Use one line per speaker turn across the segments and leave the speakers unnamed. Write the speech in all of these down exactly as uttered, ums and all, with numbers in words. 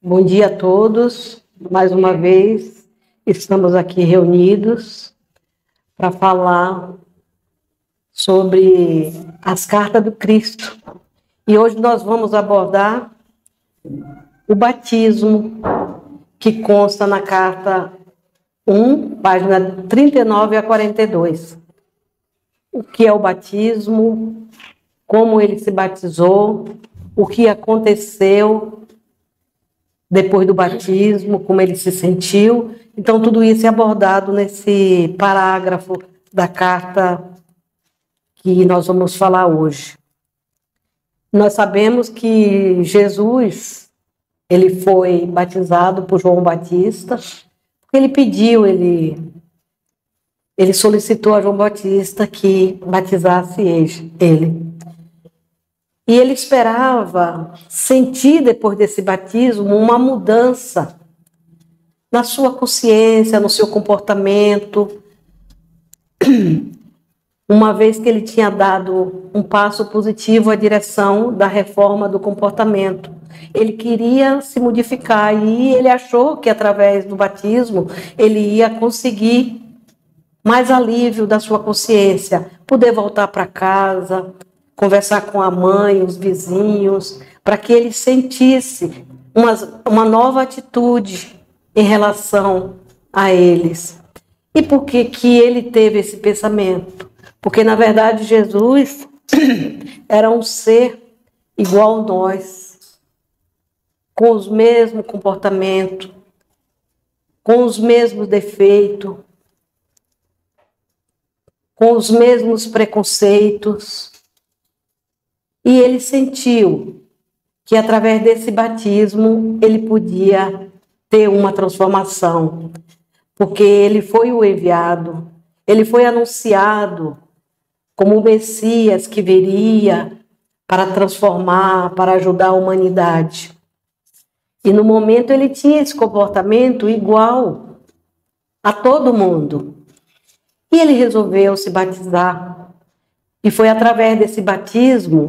Bom dia a todos. Mais uma vez, estamos aqui reunidos para falar sobre as cartas do Cristo. E hoje nós vamos abordar o batismo, que consta na carta um, página trinta e nove a quarenta e dois. O que é o batismo, como ele se batizou, o que aconteceu depois do batismo, como ele se sentiu. Então, tudo isso é abordado nesse parágrafo da carta que nós vamos falar hoje. Nós sabemos que Jesus, ele foi batizado por João Batista, porque ele pediu, ele, ele solicitou a João Batista que batizasse ele. E ele esperava sentir, depois desse batismo, uma mudança na sua consciência, no seu comportamento, uma vez que ele tinha dado um passo positivo à direção da reforma do comportamento. Ele queria se modificar e ele achou que, através do batismo, ele ia conseguir mais alívio da sua consciência, poder voltar para casa, conversar com a mãe, os vizinhos, para que ele sentisse uma, uma nova atitude em relação a eles. E por que que ele teve esse pensamento? Porque, na verdade, Jesus era um ser igual a nós, com os mesmos comportamentos, com os mesmos defeitos, com os mesmos preconceitos. E ele sentiu que, através desse batismo, ele podia ter uma transformação, porque ele foi o enviado, ele foi anunciado como o Messias que viria para transformar, para ajudar a humanidade. E no momento ele tinha esse comportamento igual a todo mundo. E ele resolveu se batizar. E foi através desse batismo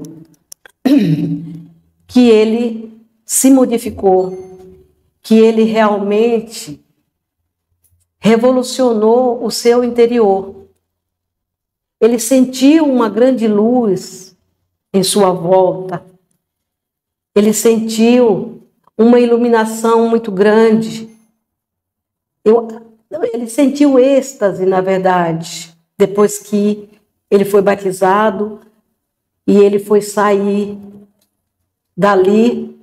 que ele se modificou, que ele realmente revolucionou o seu interior. Ele sentiu uma grande luz em sua volta. Ele sentiu uma iluminação muito grande. Eu, ele sentiu êxtase, na verdade, depois que ele foi batizado e ele foi sair dali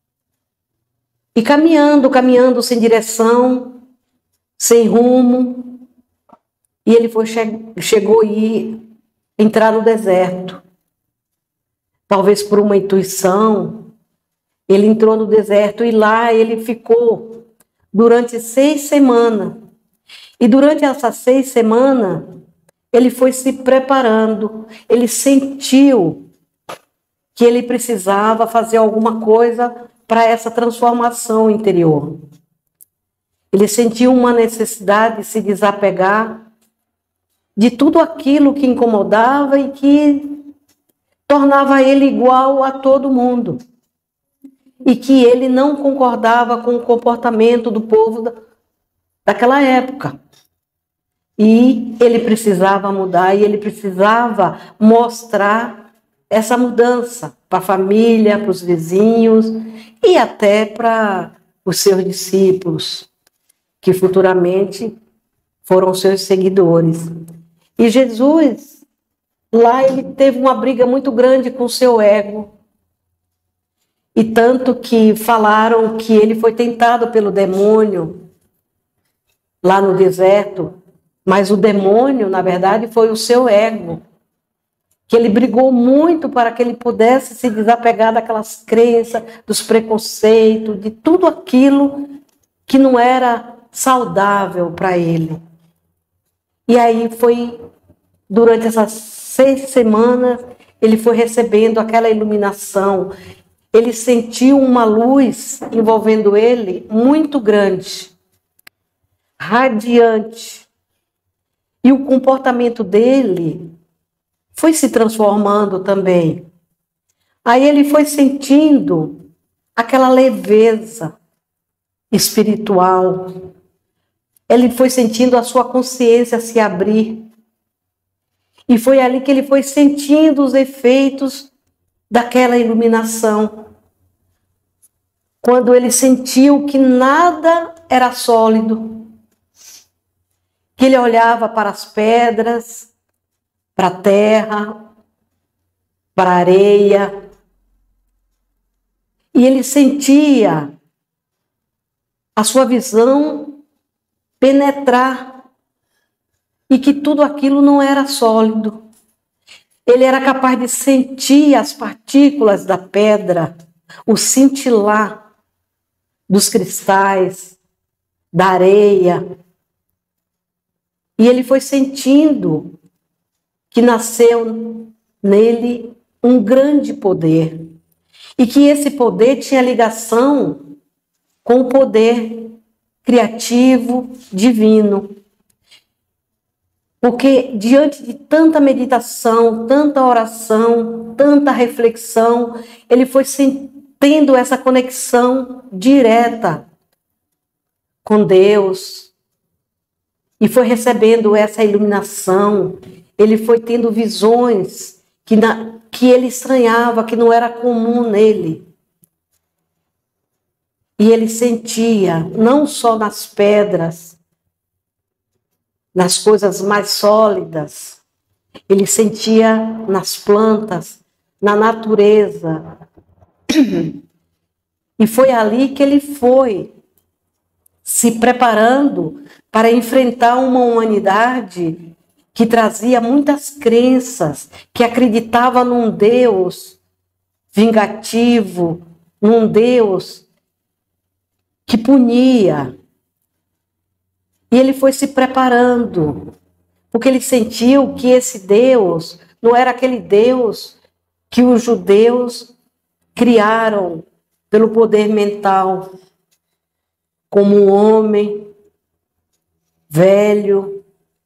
e caminhando, caminhando sem direção, sem rumo. E ele foi, chegou a ir, entrar no deserto. Talvez por uma intuição, ele entrou no deserto e lá ele ficou durante seis semanas. E durante essas seis semanas, ele foi se preparando. Ele sentiu que ele precisava fazer alguma coisa para essa transformação interior. Ele sentiu uma necessidade de se desapegar de tudo aquilo que incomodava e que tornava ele igual a todo mundo. E que ele não concordava com o comportamento do povo da, daquela época. E ele precisava mudar, e ele precisava mostrar essa mudança para a família, para os vizinhos e até para os seus discípulos, que futuramente foram seus seguidores. E Jesus, lá ele teve uma briga muito grande com o seu ego. E tanto que falaram que ele foi tentado pelo demônio lá no deserto, mas o demônio, na verdade, foi o seu ego, que ele brigou muito para que ele pudesse se desapegar daquelas crenças, dos preconceitos, de tudo aquilo que não era saudável para ele. E aí foi, durante essas seis semanas, ele foi recebendo aquela iluminação. Ele sentiu uma luz envolvendo ele muito grande, radiante. E o comportamento dele foi se transformando também. Aí ele foi sentindo aquela leveza, espiritual. Ele foi sentindo a sua consciência se abrir. E foi ali que ele foi sentindo os efeitos daquela iluminação. Quando ele sentiu que nada era sólido, que ele olhava para as pedras, para a terra, para a areia, e ele sentia a sua visão penetrar e que tudo aquilo não era sólido. Ele era capaz de sentir as partículas da pedra, o cintilar dos cristais, da areia. E ele foi sentindo que nasceu nele um grande poder. E que esse poder tinha ligação com o poder criativo, divino. Porque diante de tanta meditação, tanta oração, tanta reflexão, ele foi tendo essa conexão direta com Deus. E foi recebendo essa iluminação. Ele foi tendo visões que, na, que ele estranhava, que não era comum nele. E ele sentia, não só nas pedras, nas coisas mais sólidas, ele sentia nas plantas, na natureza. E foi ali que ele foi se preparando para enfrentar uma humanidade que trazia muitas crenças, que acreditava num Deus vingativo, num Deus que punia. E ele foi se preparando, porque ele sentiu que esse Deus não era aquele Deus que os judeus criaram pelo poder mental, como um homem velho,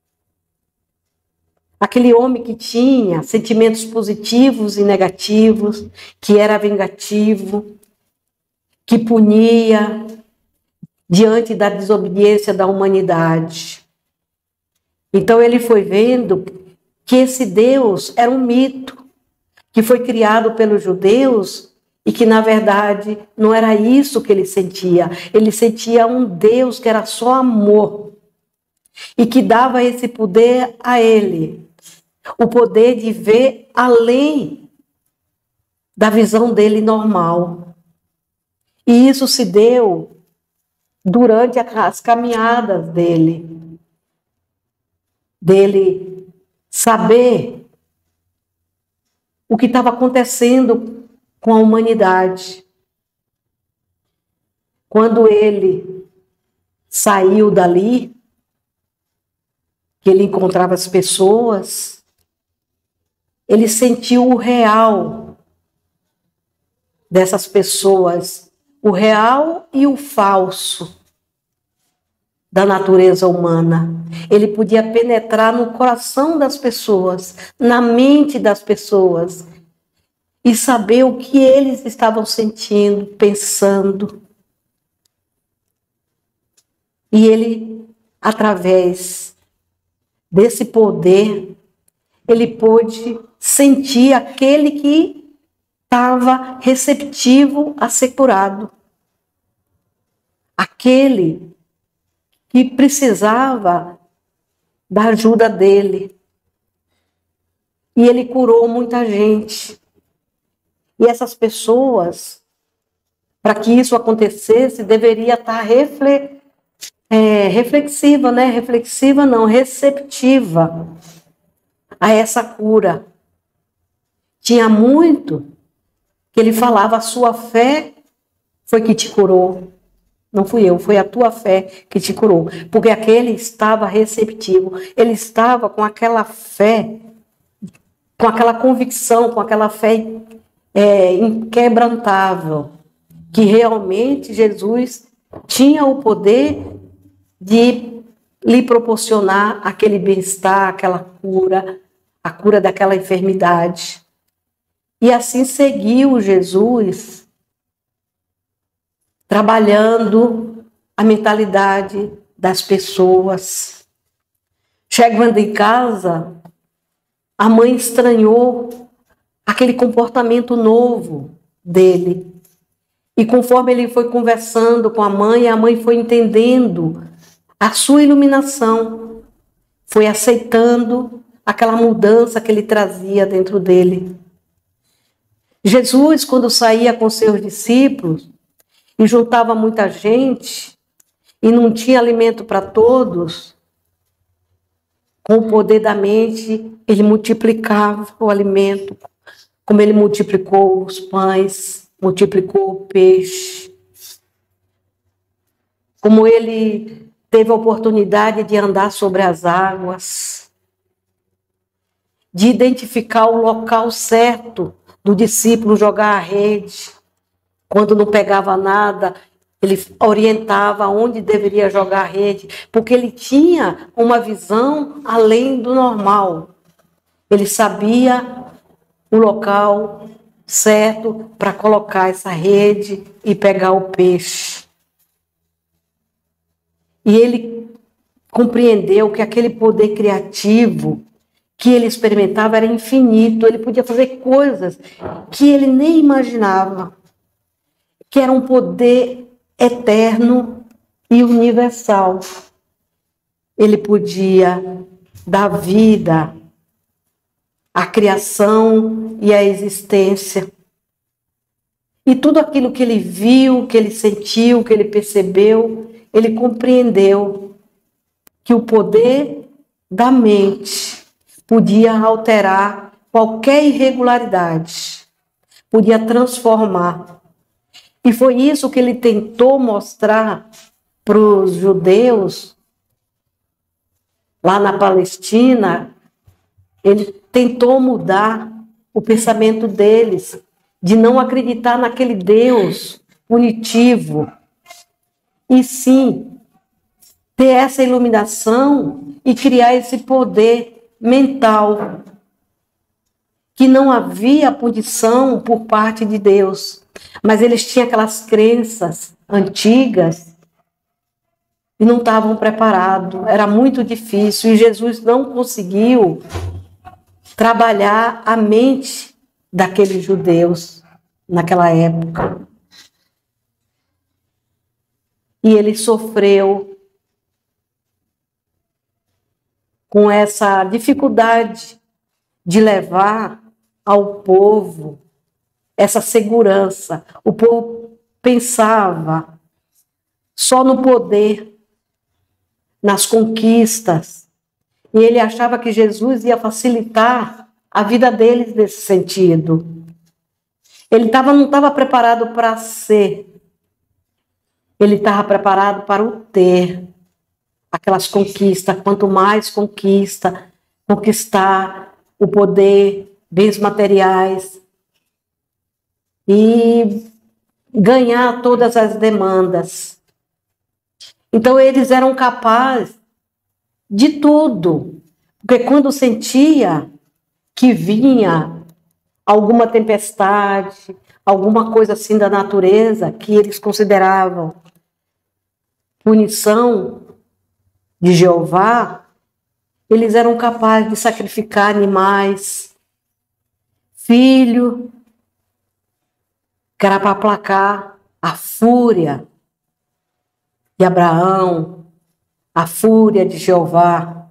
aquele homem que tinha sentimentos positivos e negativos, que era vingativo, que punia diante da desobediência da humanidade. Então ele foi vendo que esse Deus era um mito, que foi criado pelos judeus e que, na verdade, não era isso que ele sentia. Ele sentia um Deus que era só amor e que dava esse poder a ele, o poder de ver além da visão dele normal. E isso se deu durante as caminhadas dele, dele saber o que estava acontecendo com a humanidade. Quando ele saiu dali, que ele encontrava as pessoas, ele sentiu o real dessas pessoas, o real e o falso da natureza humana. Ele podia penetrar no coração das pessoas, na mente das pessoas, e saber o que eles estavam sentindo, pensando. E ele, através desse poder, ele pôde sentir aquele que estava receptivo a ser curado. Aquele que precisava da ajuda dele. E ele curou muita gente. E essas pessoas, para que isso acontecesse, deveria estar refle é, reflexiva, né? Reflexiva não, receptiva a essa cura. Tinha muito que ele falava, a sua fé foi que te curou. Não fui eu, foi a tua fé que te curou. Porque aquele estava receptivo, ele estava com aquela fé, com aquela convicção, com aquela fé é, inquebrantável, que realmente Jesus tinha o poder de lhe proporcionar aquele bem-estar, aquela cura, a cura daquela enfermidade. E assim seguiu Jesus, trabalhando a mentalidade das pessoas. Chegando em casa, a mãe estranhou aquele comportamento novo dele. E conforme ele foi conversando com a mãe, a mãe foi entendendo a sua iluminação, foi aceitando aquela mudança que ele trazia dentro dele. Jesus, quando saía com seus discípulos e juntava muita gente e não tinha alimento para todos, com o poder da mente, ele multiplicava o alimento, como ele multiplicou os pães, multiplicou o peixe, como ele teve a oportunidade de andar sobre as águas, de identificar o local certo do discípulo jogar a rede. Quando não pegava nada, ele orientava onde deveria jogar a rede, porque ele tinha uma visão além do normal. Ele sabia o local certo para colocar essa rede e pegar o peixe. E ele compreendeu que aquele poder criativo que ele experimentava era infinito, ele podia fazer coisas que ele nem imaginava, que era um poder eterno e universal. Ele podia dar vida à criação e à existência. E tudo aquilo que ele viu, que ele sentiu, que ele percebeu, ele compreendeu que o poder da mente podia alterar qualquer irregularidade, podia transformar. E foi isso que ele tentou mostrar para os judeus lá na Palestina. Ele tentou mudar o pensamento deles, de não acreditar naquele Deus punitivo, e sim ter essa iluminação e criar esse poder mental, que não havia punição por parte de Deus, mas eles tinham aquelas crenças antigas e não estavam preparados, era muito difícil, e Jesus não conseguiu trabalhar a mente daqueles judeus naquela época. E ele sofreu com essa dificuldade de levar ao povo essa segurança. O povo pensava só no poder, nas conquistas, e ele achava que Jesus ia facilitar a vida deles nesse sentido. Ele tava, não estava preparado para ser, ele estava preparado para o ter. Aquelas conquistas, quanto mais conquista, conquistar o poder, bens materiais e ganhar todas as demandas. Então eles eram capazes de tudo, porque quando sentia que vinha alguma tempestade, alguma coisa assim da natureza que eles consideravam punição de Jeová, eles eram capazes de sacrificar animais, filho, que era para aplacar a fúria de Abraão, a fúria de Jeová.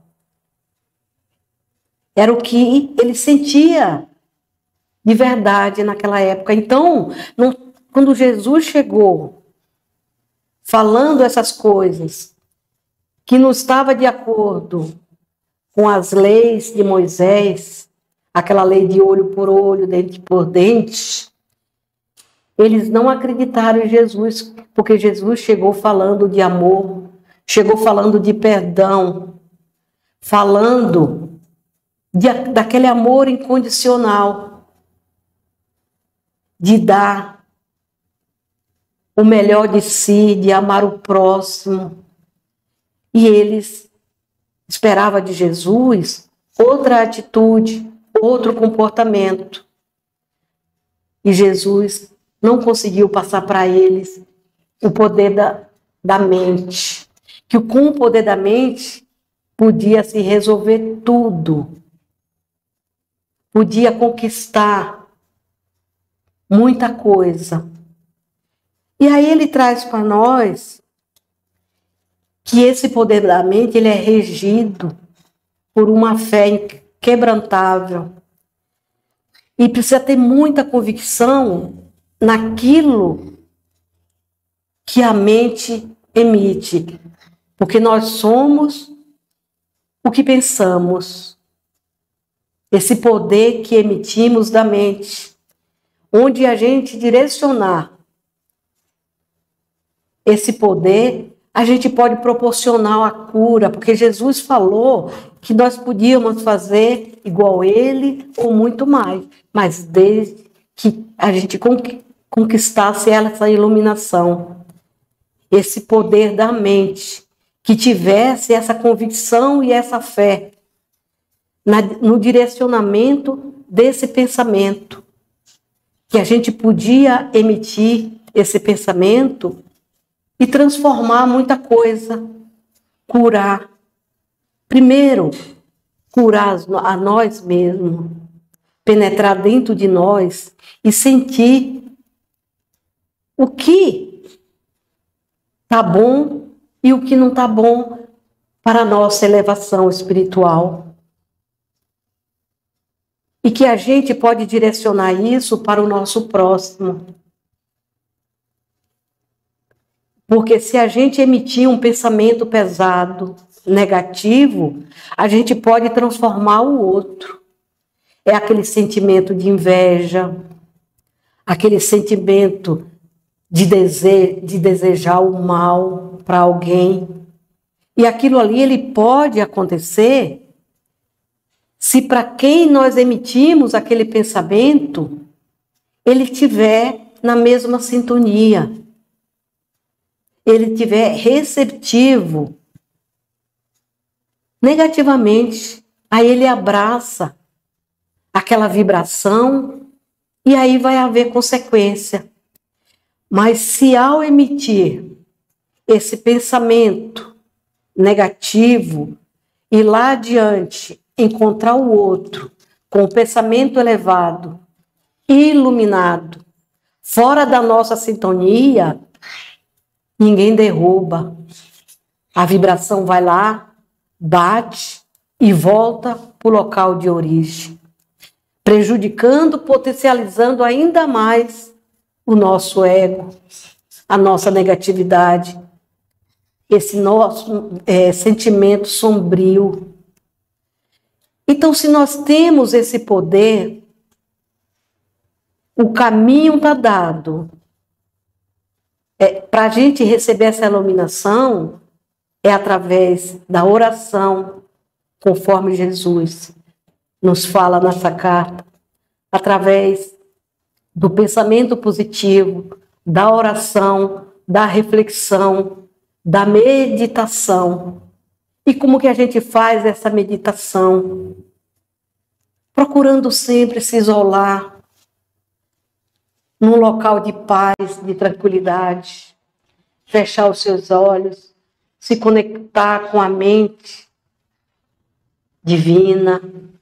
Era o que ele sentia de verdade naquela época. Então, não, quando Jesus chegou falando essas coisas, que não estava de acordo com as leis de Moisés, aquela lei de olho por olho, dente por dente, eles não acreditaram em Jesus, porque Jesus chegou falando de amor, chegou falando de perdão, falando de, daquele amor incondicional, de dar o melhor de si, de amar o próximo. E eles esperavam de Jesus outra atitude, outro comportamento. E Jesus não conseguiu passar para eles o poder da, da mente, que com o poder da mente podia se resolver tudo, podia conquistar muita coisa. E aí ele traz para nós que esse poder da mente ele é regido por uma fé inquebrantável. E precisa ter muita convicção naquilo que a mente emite. Porque nós somos o que pensamos. Esse poder que emitimos da mente. Onde a gente direcionar esse poder, a gente pode proporcionar a cura. Porque Jesus falou que nós podíamos fazer igual ele ou muito mais. Mas desde que a gente conquistasse essa iluminação. Esse poder da mente. Que tivesse essa convicção e essa fé na, no direcionamento desse pensamento, que a gente podia emitir esse pensamento e transformar muita coisa, curar. Primeiro, curar a nós mesmos, penetrar dentro de nós e sentir o que está bom e o que não está bom para a nossa elevação espiritual. E que a gente pode direcionar isso para o nosso próximo. Porque se a gente emitir um pensamento pesado, negativo, a gente pode transformar o outro. É aquele sentimento de inveja, aquele sentimento de, dese- de desejar o mal para alguém. E aquilo ali ele pode acontecer se para quem nós emitimos aquele pensamento, ele estiver na mesma sintonia. Ele estiver receptivo negativamente. Aí ele abraça aquela vibração e aí vai haver consequência. Mas se ao emitir esse pensamento negativo e lá adiante encontrar o outro com o pensamento elevado, iluminado, fora da nossa sintonia, ninguém derruba. A vibração vai lá, bate e volta para o local de origem, prejudicando, potencializando ainda mais o nosso ego, a nossa negatividade, esse nosso é, sentimento sombrio. Então, se nós temos esse poder, o caminho está dado. É, para a gente receber essa iluminação, é através da oração, conforme Jesus nos fala nessa carta, através do pensamento positivo, da oração, da reflexão, da meditação. E como que a gente faz essa meditação? Procurando sempre se isolar num local de paz, de tranquilidade, fechar os seus olhos, se conectar com a mente divina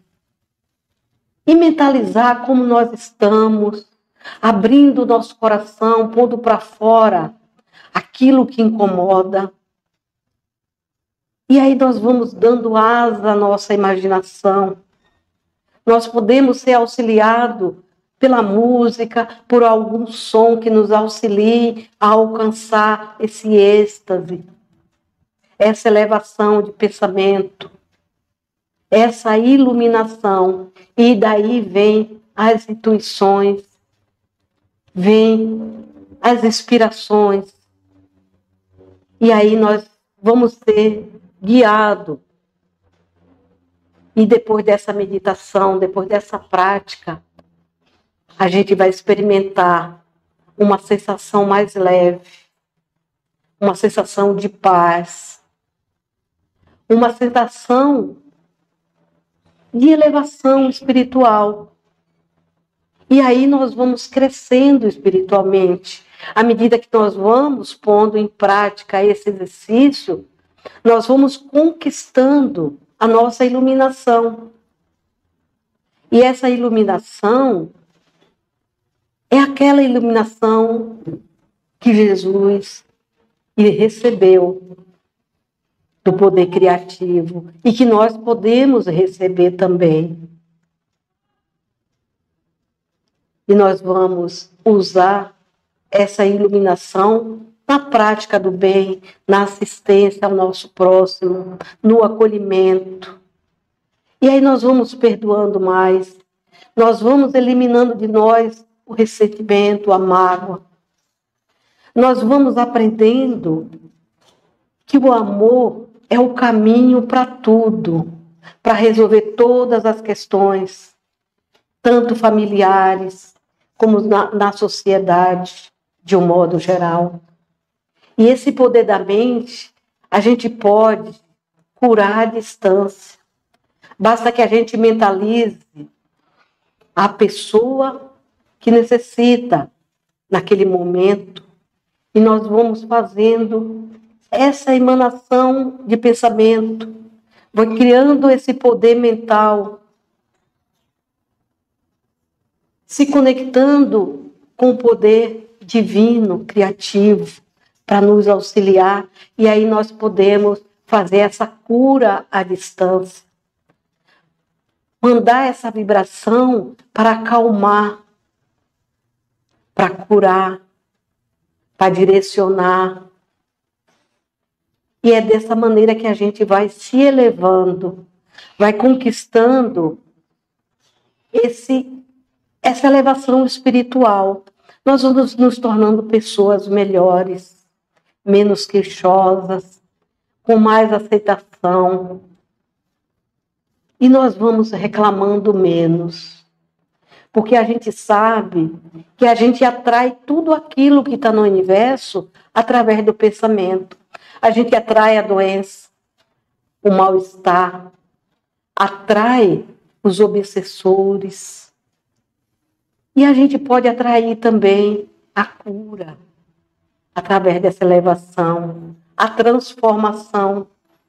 e mentalizar como nós estamos, abrindo o nosso coração, pondo para fora aquilo que incomoda. E aí nós vamos dando asa à nossa imaginação. Nós podemos ser auxiliados pela música, por algum som que nos auxilie a alcançar esse êxtase, essa elevação de pensamento, essa iluminação. E daí vem as intuições, vem as inspirações. E aí nós vamos ser guiados. E depois dessa meditação, depois dessa prática, a gente vai experimentar uma sensação mais leve, uma sensação de paz, uma sensação de elevação espiritual. E aí nós vamos crescendo espiritualmente, À medida que nós vamos pondo em prática esse exercício, nós vamos conquistando a nossa iluminação. E essa iluminação é aquela iluminação que Jesus recebeu do poder criativo e que nós podemos receber também. E nós vamos usar essa iluminação na prática do bem, na assistência ao nosso próximo, no acolhimento. E aí nós vamos perdoando mais, nós vamos eliminando de nós o ressentimento, a mágoa. Nós vamos aprendendo que o amor é o caminho para tudo, para resolver todas as questões, tanto familiares como na, na sociedade, de um modo geral. E esse poder da mente, a gente pode curar à distância. Basta que a gente mentalize a pessoa que necessita naquele momento. E nós vamos fazendo essa emanação de pensamento, vai criando esse poder mental, se conectando com o poder divino, criativo, para nos auxiliar. E aí nós podemos fazer essa cura à distância. Mandar essa vibração para acalmar, para curar, para direcionar. E é dessa maneira que a gente vai se elevando, vai conquistando esse, essa elevação espiritual. Nós vamos nos tornando pessoas melhores, menos queixosas, com mais aceitação. E nós vamos reclamando menos. Porque a gente sabe que a gente atrai tudo aquilo que está no universo através do pensamento. A gente atrai a doença, o mal-estar, atrai os obsessores. E a gente pode atrair também a cura, através dessa elevação, a transformação,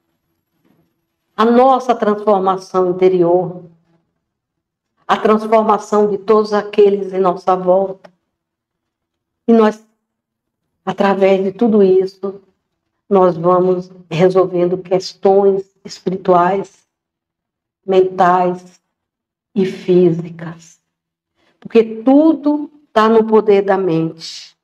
a nossa transformação interior, a transformação de todos aqueles em nossa volta. E nós, através de tudo isso, nós vamos resolvendo questões espirituais, mentais e físicas. Porque tudo está no poder da mente.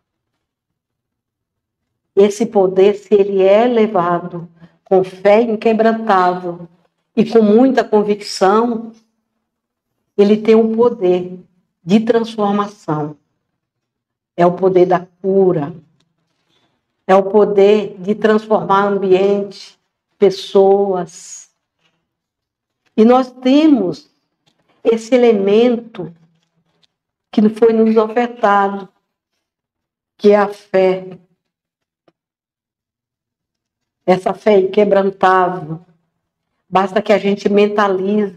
Esse poder, se ele é elevado com fé inquebrantável e com muita convicção, ele tem um poder de transformação. É o poder da cura. É o poder de transformar ambiente, pessoas. E nós temos esse elemento que foi nos ofertado, que é a fé. Essa fé inquebrantável. Basta que a gente mentalize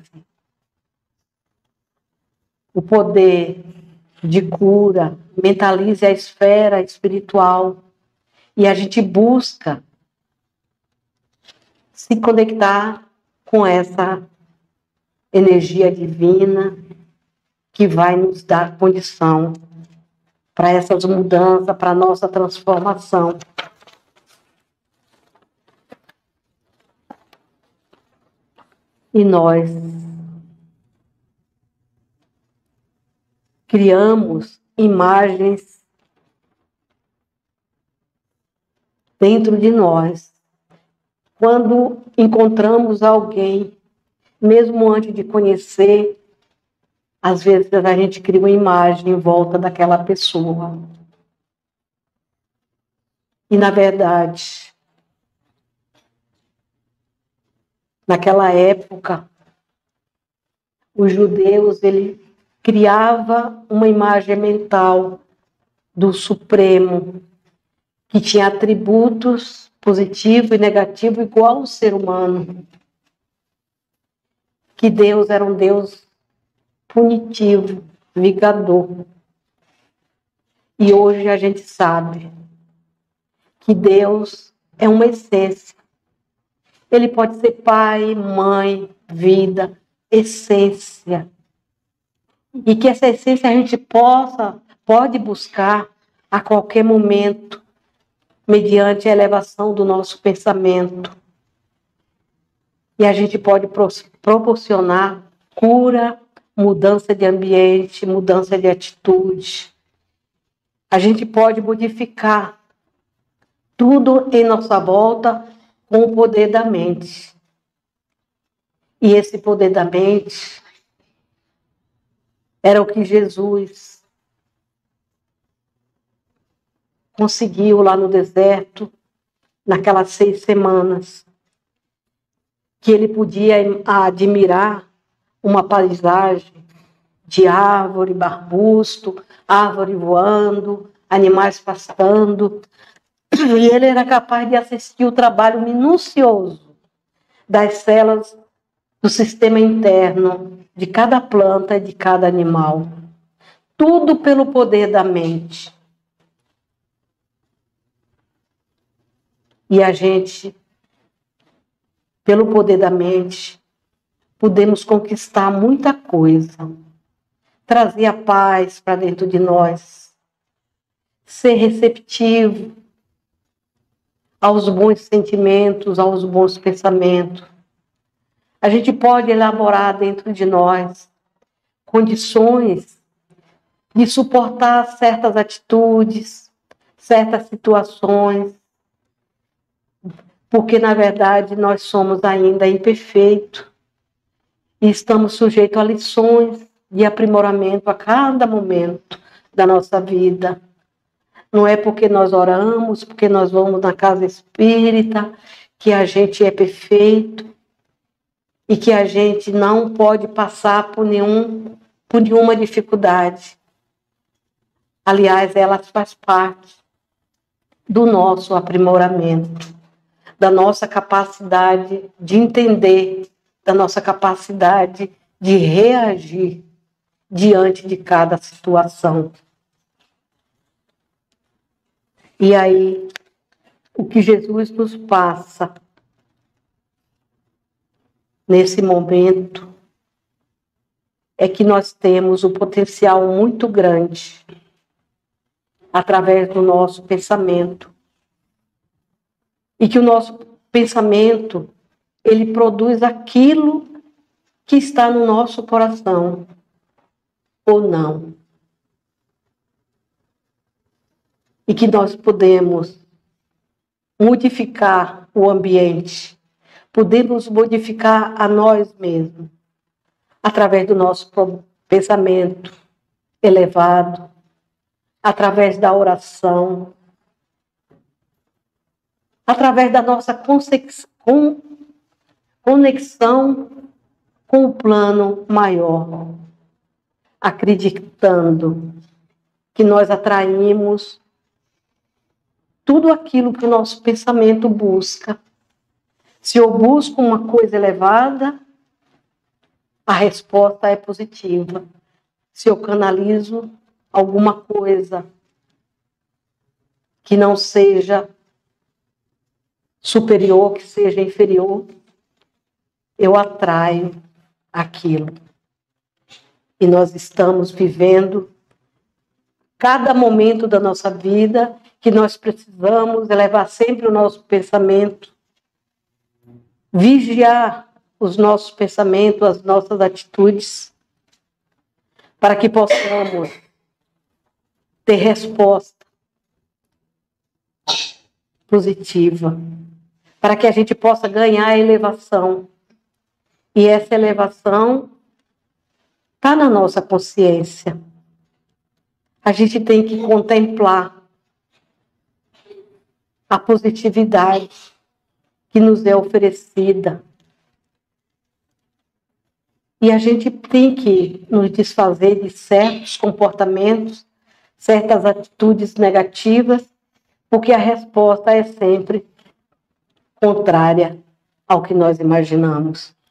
o poder de cura, mentalize a esfera espiritual. E a gente busca se conectar com essa energia divina que vai nos dar condição para essas mudanças, para a nossa transformação. E nós criamos imagens dentro de nós. Quando encontramos alguém, mesmo antes de conhecer, às vezes a gente cria uma imagem em volta daquela pessoa. E, na verdade, naquela época, os judeus, ele criava uma imagem mental do Supremo, que tinha atributos positivo e negativo igual ao ser humano. Que Deus era um Deus punitivo, vingador. E hoje a gente sabe que Deus é uma essência. Ele pode ser pai, mãe, vida, essência. E que essa essência a gente possa, pode buscar a qualquer momento, mediante a elevação do nosso pensamento. E a gente pode proporcionar cura, mudança de ambiente, mudança de atitude. A gente pode modificar tudo em nossa volta com o poder da mente. E esse poder da mente era o que Jesus conseguiu lá no deserto, naquelas seis semanas, que ele podia admirar uma paisagem de árvore, arbusto, árvore voando, animais pastando, e ele era capaz de assistir o trabalho minucioso das células do sistema interno, de cada planta e de cada animal. Tudo pelo poder da mente. E a gente, pelo poder da mente, podemos conquistar muita coisa. Trazer a paz para dentro de nós. Ser receptivo aos bons sentimentos, aos bons pensamentos. A gente pode elaborar dentro de nós condições de suportar certas atitudes, certas situações, porque, na verdade, nós somos ainda imperfeitos e estamos sujeitos a lições de aprimoramento a cada momento da nossa vida. Não é porque nós oramos, porque nós vamos na casa espírita, que a gente é perfeito e que a gente não pode passar por, nenhum, por nenhuma dificuldade. Aliás, elas fazem parte do nosso aprimoramento, da nossa capacidade de entender, da nossa capacidade de reagir diante de cada situação. E aí, o que Jesus nos passa nesse momento é que nós temos um potencial muito grande através do nosso pensamento. E que o nosso pensamento, ele produz aquilo que está no nosso coração, ou não. E que nós podemos modificar o ambiente, podemos modificar a nós mesmos, através do nosso pensamento elevado, através da oração, através da nossa conexão com o plano maior, acreditando que nós atraímos tudo aquilo que o nosso pensamento busca. Se eu busco uma coisa elevada, a resposta é positiva. Se eu canalizo alguma coisa que não seja superior, que seja inferior, eu atraio aquilo. E nós estamos vivendo cada momento da nossa vida que nós precisamos elevar sempre o nosso pensamento, vigiar os nossos pensamentos, as nossas atitudes, para que possamos ter resposta positiva, para que a gente possa ganhar a elevação. E essa elevação está na nossa consciência. A gente tem que contemplar a positividade que nos é oferecida. E a gente tem que nos desfazer de certos comportamentos, certas atitudes negativas, porque a resposta é sempre contrária ao que nós imaginamos.